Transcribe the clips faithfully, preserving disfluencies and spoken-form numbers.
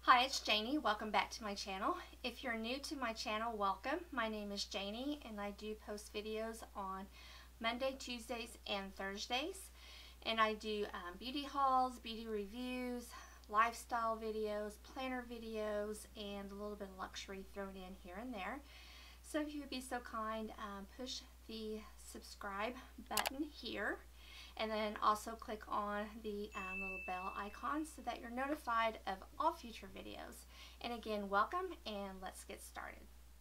Hi, it's Janie. Welcome back to my channel. If you're new to my channel, welcome. My name is Janie and I do post videos on Monday, Tuesdays, and Thursdays. And I do um, beauty hauls, beauty reviews, lifestyle videos, planner videos, and a little bit of luxury thrown in here and there. So if you would be so kind, um, push the subscribe button here. And then also click on the um, little bell icon so that you're notified of all future videos. And again, welcome, and let's get started.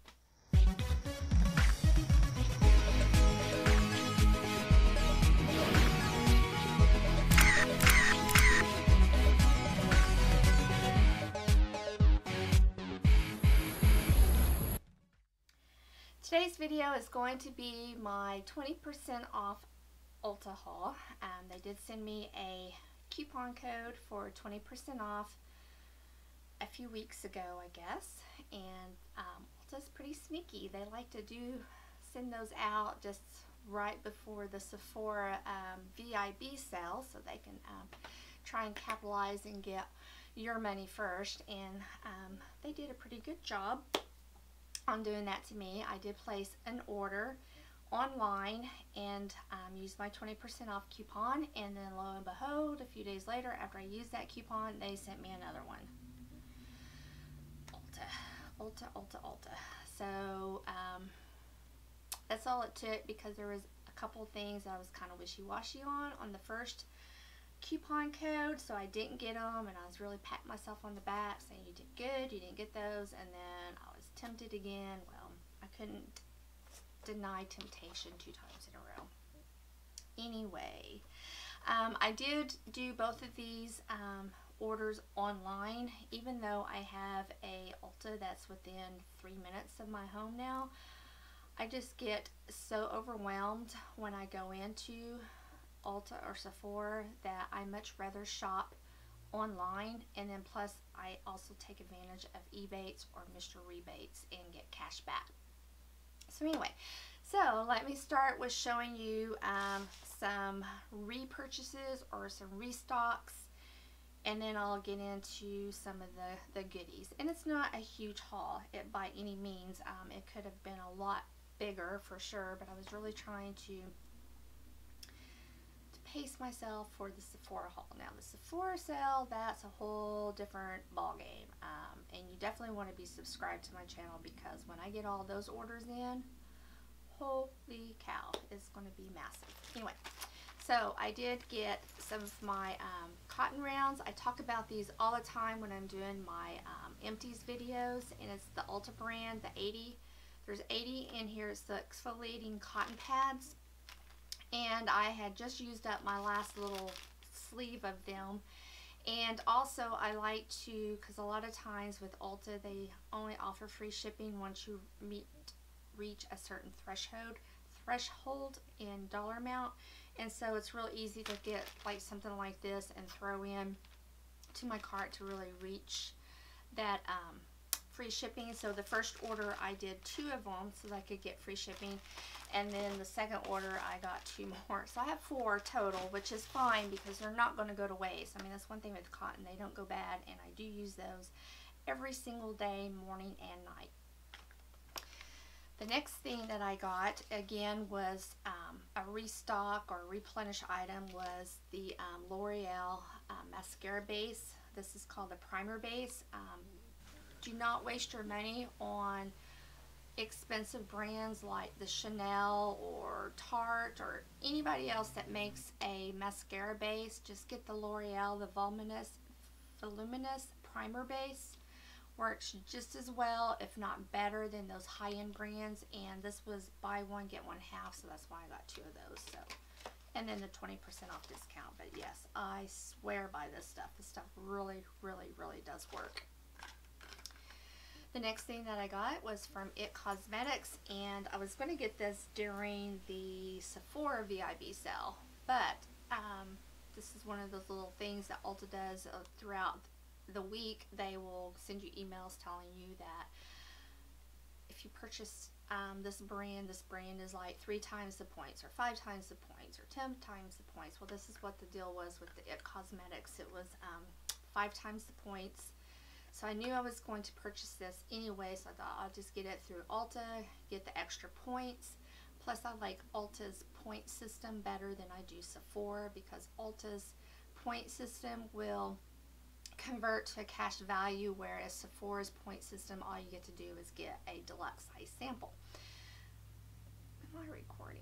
Today's video is going to be my twenty percent off Ulta haul. Um, they did send me a coupon code for twenty percent off a few weeks ago, I guess, and um, Ulta's pretty sneaky. They like to do send those out just right before the Sephora um, V I B sale, so they can um, try and capitalize and get your money first, and um, they did a pretty good job on doing that to me. I did place an order online and um, used my twenty percent off coupon, and then lo and behold, a few days later after I used that coupon, they sent me another one. Ulta, Ulta, Ulta, Ulta. So um, that's all it took, because there was a couple things I was kind of wishy-washy on on the first coupon code, so I didn't get them, and I was really patting myself on the back saying you did good, you didn't get those, and then I was tempted again. Well, I couldn't deny temptation two times in a row. Anyway, um, I did do both of these um, orders online, even though I have a Ulta that's within three minutes of my home now. I just get so overwhelmed when I go into Ulta or Sephora that I much rather shop online, and then plus I also take advantage of Ebates or Mister Rebates and get cash back. So anyway, so let me start with showing you um, some repurchases or some restocks, and then I'll get into some of the, the goodies. And it's not a huge haul it, by any means. Um, it could have been a lot bigger for sure, but I was really trying to, to pace myself for the Sephora haul. Now the Sephora sale, that's a whole different ball game, um, and you definitely want to be subscribed to my channel, because when I get all those orders in, holy cow, it's going to be massive. Anyway, so I did get some of my um, cotton rounds. I talk about these all the time when I'm doing my um, empties videos, and it's the Ulta brand, the eighty. There's eighty in here. It's the exfoliating cotton pads, and I had just used up my last little sleeve of them. And also I like to, because a lot of times with Ulta they only offer free shipping once you meet reach a certain threshold threshold in dollar amount, and so it's real easy to get like something like this and throw in to my cart to really reach that um, free shipping. So the first order I did two of them so that I could get free shipping, and then the second order I got two more, so I have four total, which is fine because they're not going to go to waste. I mean, that's one thing with cotton, they don't go bad, and I do use those every single day, morning and night. The next thing that I got, again, was um, a restock or replenish item, was the um, L'Oreal um, mascara base. This is called the primer base. Um, do not waste your money on expensive brands like the Chanel or Tarte or anybody else that makes a mascara base. Just get the L'Oreal, the Voluminous, Voluminous primer base. Works just as well, if not better, than those high-end brands, and this was buy one get one half, so that's why I got two of those. So, and then the twenty percent off discount. But yes, I swear by this stuff. This stuff really, really, really does work. The next thing that I got was from It Cosmetics, and I was going to get this during the Sephora V I B sale, but um, this is one of those little things that Ulta does uh, throughout the week. They will send you emails telling you that if you purchase um, this brand, this brand is like three times the points, or five times the points, or ten times the points. Well, this is what the deal was with the It Cosmetics. It was um, five times the points. So I knew I was going to purchase this anyway, so I thought I'll just get it through Ulta, get the extra points. Plus I like Ulta's point system better than I do Sephora, because Ulta's point system will convert to a cash value, whereas Sephora's point system, all you get to do is get a deluxe size sample. Am I recording?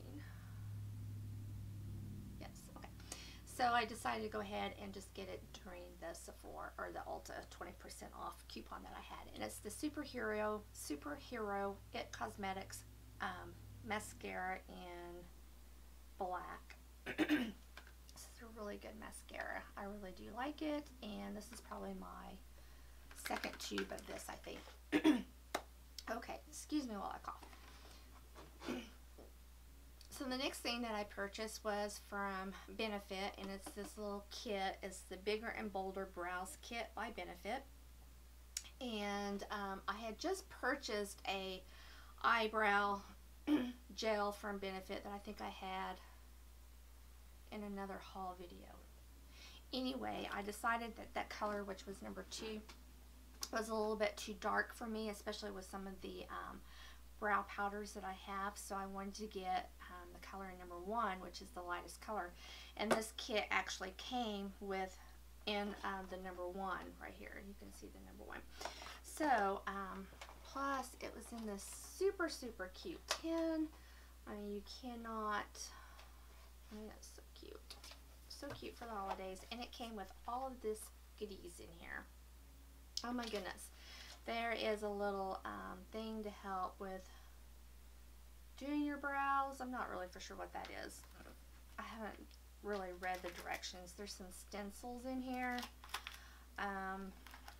Yes, okay. So I decided to go ahead and just get it during the Sephora or the Ulta twenty percent off coupon that I had. And it's the Superhero, Superhero It Cosmetics um, mascara in black. This is a really good mascara. I really do like it, and this is probably my second tube of this, I think. Okay, excuse me while I cough. So the next thing that I purchased was from Benefit, and it's this little kit. It's the Bigger and Bolder Brows Kit by Benefit. And um, I had just purchased a eyebrow gel from Benefit that I think I had in another haul video. Anyway, I decided that that color, which was number two, was a little bit too dark for me, especially with some of the um, brow powders that I have. So I wanted to get um, the color in number one, which is the lightest color. And this kit actually came with in uh, the number one right here. You can see the number one. So um, plus it was in this super super cute tin. I mean, you cannot. I mean, that's so cute. So cute for the holidays. And it came with all of this goodies in here. Oh my goodness. There is a little um, thing to help with doing your brows. I'm not really for sure what that is. I haven't really read the directions. There's some stencils in here. Um,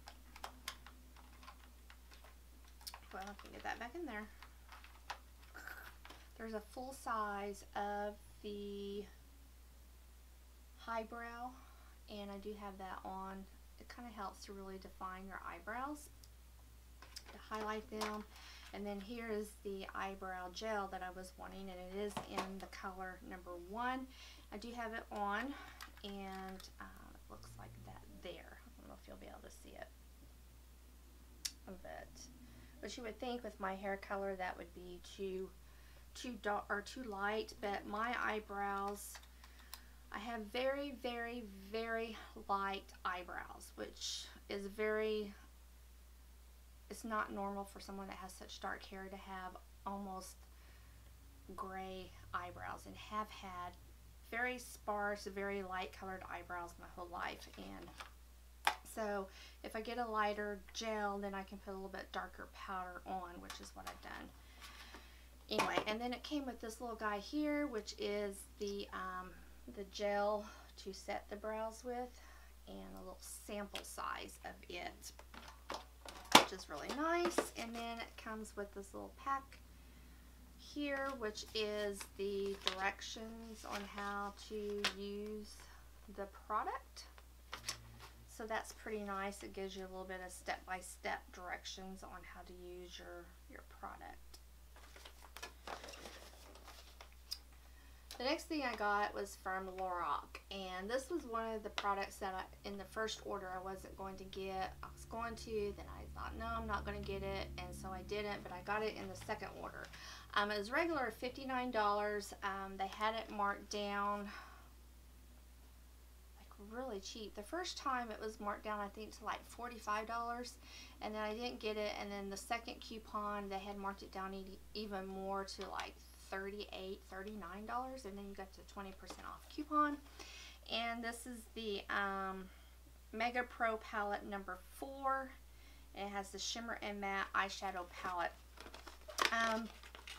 well, I can get that back in there. There's a full size of the highbrow, and I do have that on. It kind of helps to really define your eyebrows, to highlight them. And then here is the eyebrow gel that I was wanting, and it is in the color number one. I do have it on, and um, it looks like that there. I don't know if you'll be able to see it, but but you would think with my hair color that would be too too dark or too light, but my eyebrows, I have very very very light eyebrows, which is very, it's not normal for someone that has such dark hair to have almost gray eyebrows, and have had very sparse, very light colored eyebrows my whole life. And so if I get a lighter gel, then I can put a little bit darker powder on, which is what I've done. Anyway, and then it came with this little guy here, which is the um, the gel to set the brows with, and a little sample size of it, which is really nice. And then it comes with this little pack here, which is the directions on how to use the product. So that's pretty nice. It gives you a little bit of step-by-step directions on how to use your your product. The next thing I got was from Lorac, and this was one of the products that I, in the first order, I wasn't going to get. I was going to, then I thought, no, I'm not going to get it, and so I didn't, but I got it in the second order. Um, it was regular fifty-nine dollars. Um, they had it marked down like really cheap. The first time it was marked down, I think, to like forty-five dollars, and then I didn't get it, and then the second coupon, they had marked it down e even more to like thirty-eight, thirty-nine dollars, and then you got the twenty percent off coupon. And this is the um, Mega Pro palette number four. It has the Shimmer and Matte eyeshadow palette. Um,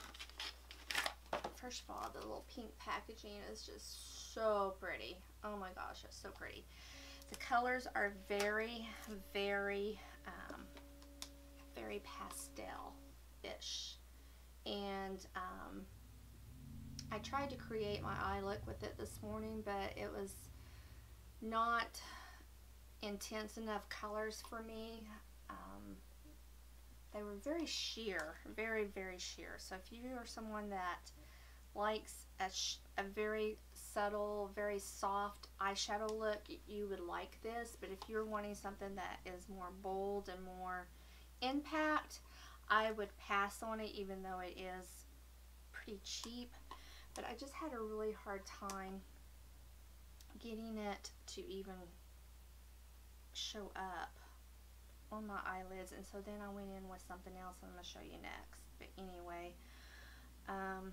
first of all, the little pink packaging is just so pretty. Oh my gosh, it's so pretty. The colors are very, very, um, very pastel-ish. And um, I tried to create my eye look with it this morning, but it was not intense enough colors for me. Um, they were very sheer, very, very sheer. So if you are someone that likes a, sh a very subtle, very soft eyeshadow look, you would like this. But if you're wanting something that is more bold and more impact, I would pass on it, even though it is pretty cheap. But I just had a really hard time getting it to even show up on my eyelids, and so then I went in with something else I'm going to show you next. But anyway, um,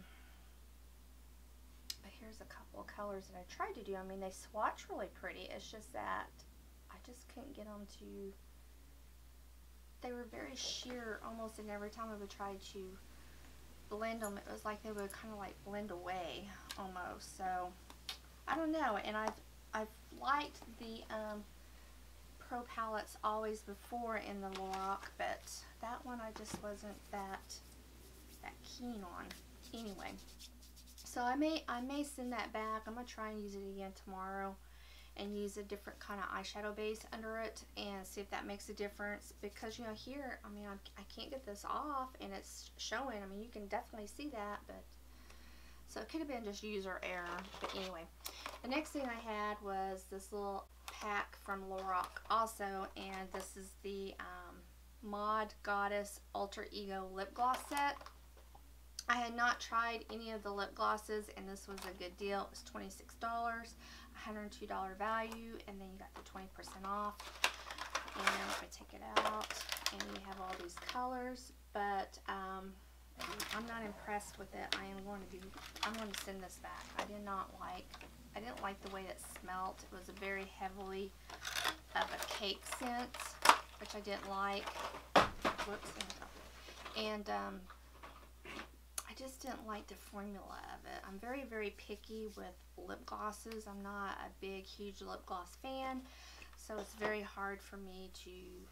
but here's a couple of colors that I tried to do. I mean, they swatch really pretty. It's just that I just couldn't get them to, they were very sheer almost, and every time I would try to blend them, it was like they would kind of like blend away almost. So I don't know. And I've I've liked the um, Pro palettes always before in the Lorac, but that one I just wasn't that that keen on. Anyway, so I may I may send that back. I'm gonna try and use it again tomorrow, and use a different kind of eyeshadow base under it and see if that makes a difference. Because, you know, here, I mean, I, I can't get this off and it's showing. I mean, you can definitely see that, but so it could have been just user error. But anyway, the next thing I had was this little pack from Lorac also, and this is the um, Mod Goddess Alter Ego lip gloss set. I had not tried any of the lip glosses, and this was a good deal. It was twenty-six dollars, one hundred two dollar value, and then you got the twenty percent off. And I take it out, and you have all these colors, but um, I'm not impressed with it. I am going to do, I'm going to send this back. I did not like, I didn't like the way it smelled. It was a very heavily of a cake scent, which I didn't like. Whoops. And um, I just didn't like the formula of it. I'm very, very picky with lip glosses. I'm not a big, huge lip gloss fan, so it's very hard for me to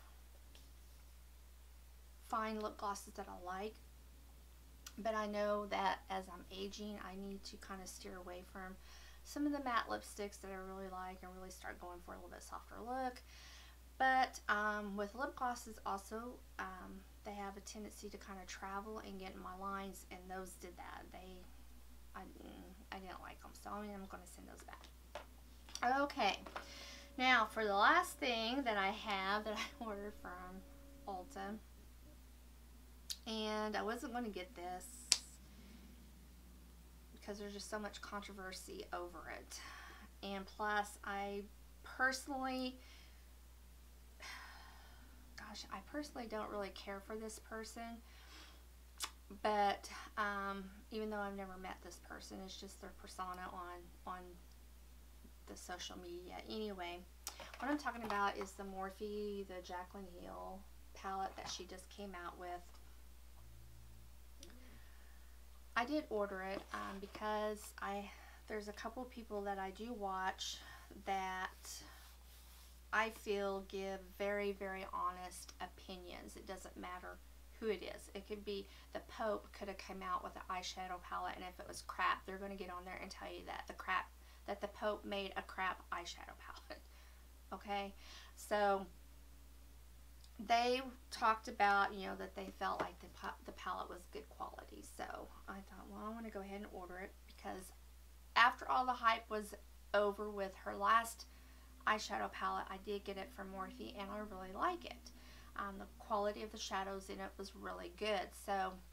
find lip glosses that I like. But I know that as I'm aging, I need to kind of steer away from some of the matte lipsticks that I really like and really start going for a little bit softer look. But um, with lip glosses also, um, they have a tendency to kind of travel and get in my lines, and those did that. They, I, I didn't like them, so I mean, I'm going to send those back. Okay, now for the last thing that I have that I ordered from Ulta, and I wasn't going to get this because there's just so much controversy over it, and plus I personally, gosh, I personally don't really care for this person, but um, even though I've never met this person, it's just their persona on on the social media. Anyway, what I'm talking about is the Morphe, the Jaclyn Hill palette that she just came out with. I did order it um, because I there's a couple of people that I do watch that I feel give very, very honest opinions. It doesn't matter who it is. It could be the Pope could have come out with an eyeshadow palette, and if it was crap, they're going to get on there and tell you that the crap that the Pope made a crap eyeshadow palette. Okay, so they talked about, you know, that they felt like the the palette was good quality. So I thought, well, I want to go ahead and order it because after all the hype was over with her last eyeshadow palette, I did get it from Morphe, and I really like it. Um, the quality of the shadows in it was really good. So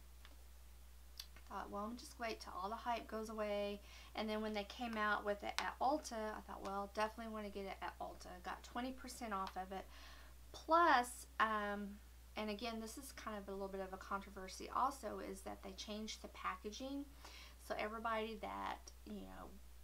I thought, well, I'm just wait till all the hype goes away. And then when they came out with it at Ulta, I thought, well, definitely want to get it at Ulta. Got twenty percent off of it. Plus, um, and again, this is kind of a little bit of a controversy also, is that they changed the packaging. So everybody that, you know,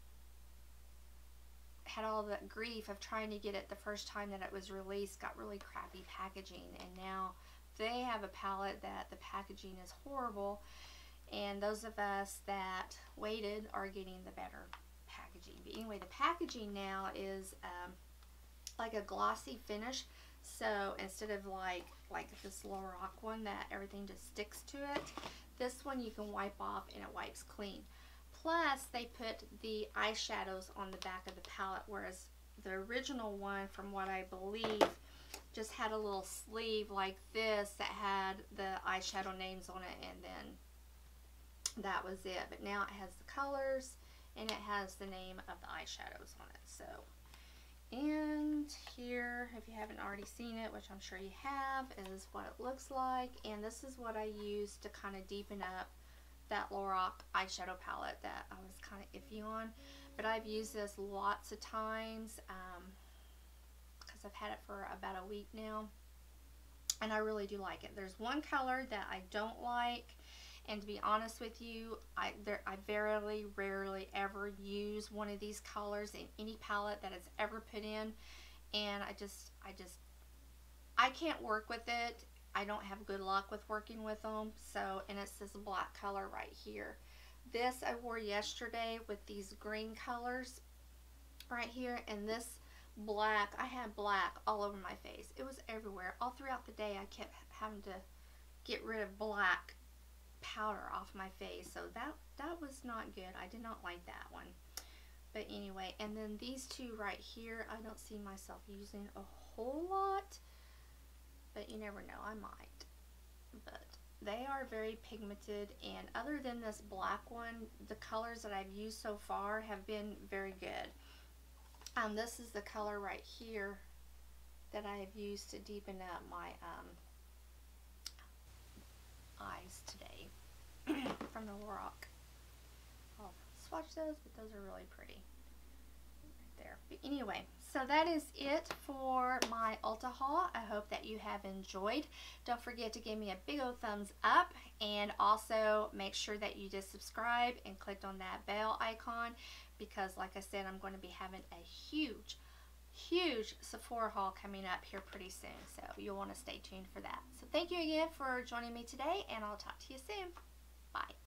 had all the grief of trying to get it the first time that it was released got really crappy packaging, and now they have a palette that the packaging is horrible, and those of us that waited are getting the better packaging. But anyway, the packaging now is um, like a glossy finish, so instead of like like this Lorac one that everything just sticks to it, this one you can wipe off and it wipes clean. Plus, they put the eyeshadows on the back of the palette, whereas the original one, from what I believe, just had a little sleeve like this that had the eyeshadow names on it, and then that was it. But now it has the colors, and it has the name of the eyeshadows on it. So, and here, if you haven't already seen it, which I'm sure you have, is what it looks like. And this is what I use to kind of deepen up that Lorac eyeshadow palette that I was kind of iffy on. But I've used this lots of times um, because I've had it for about a week now. And I really do like it. There's one color that I don't like. And to be honest with you, I there I very rarely ever use one of these colors in any palette that it's ever put in, and I just I just I can't work with it. I don't have good luck with working with them. So, and it's this black color right here. This I wore yesterday with these green colors right here, and this black, I had black all over my face. It was everywhere. All throughout the day I kept having to get rid of black powder off my face, so that that was not good. I did not like that one. But anyway, and then these two right here, I don't see myself using a whole lot, but you never know, I might. But they are very pigmented, and other than this black one, the colors that I've used so far have been very good. Um, this is the color right here that I have used to deepen up my um, eyes today from the Lorac. I'll swatch those, but those are really pretty right there. But anyway, so that is it for my Ulta haul. I hope that you have enjoyed. Don't forget to give me a big old thumbs up, and also make sure that you just subscribe and clicked on that bell icon, because like I said, I'm going to be having a huge huge Sephora haul coming up here pretty soon, so you'll want to stay tuned for that. So thank you again for joining me today, and I'll talk to you soon. Bye.